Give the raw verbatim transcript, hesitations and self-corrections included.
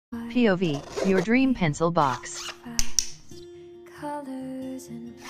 P O V, your dream pencil box. Colors and